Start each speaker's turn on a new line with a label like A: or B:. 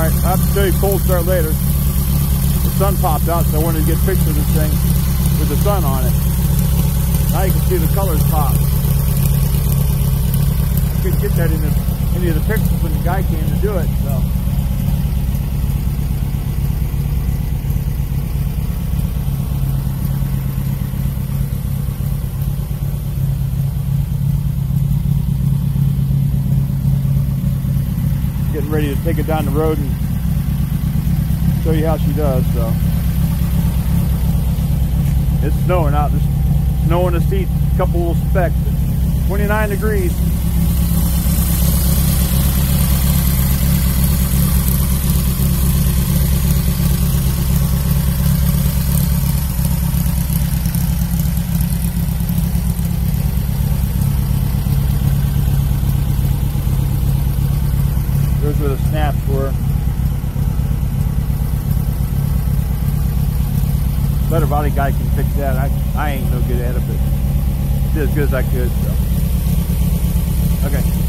A: Alright, I'll have to show you cold start later. The sun popped out, so I wanted to get a picture of this thing with the sun on it. Now you can see the colors pop. I couldn't get that in any of the pictures when the guy came to do it, so. Getting ready to take it down the road and show you how she does. So it's snowing out. There's snow in the seat, a couple little specks. 29 degrees. There's where the snaps were. Better body guy can fix that. I ain't no good at it, but did as good as I could. So. Okay.